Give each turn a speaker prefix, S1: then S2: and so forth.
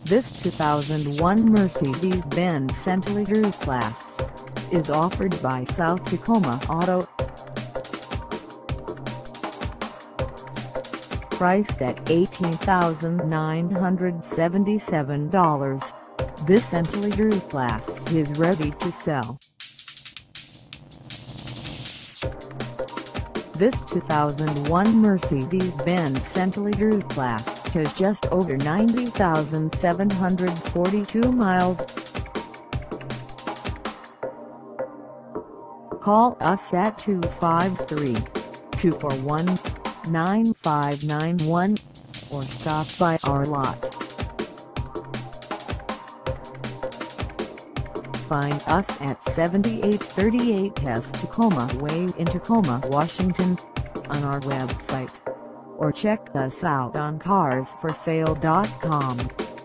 S1: This 2001 Mercedes-Benz CL-Class is offered by South Tacoma Auto. Priced at $18,977, this CL-Class is ready to sell. This 2001 Mercedes-Benz CL-Class has just over 90,742 miles. Call us at 253-241-9591 or stop by our lot. Find us at 7838 Tacoma Way in Tacoma, Washington, on our website, or check us out on carsforsale.com.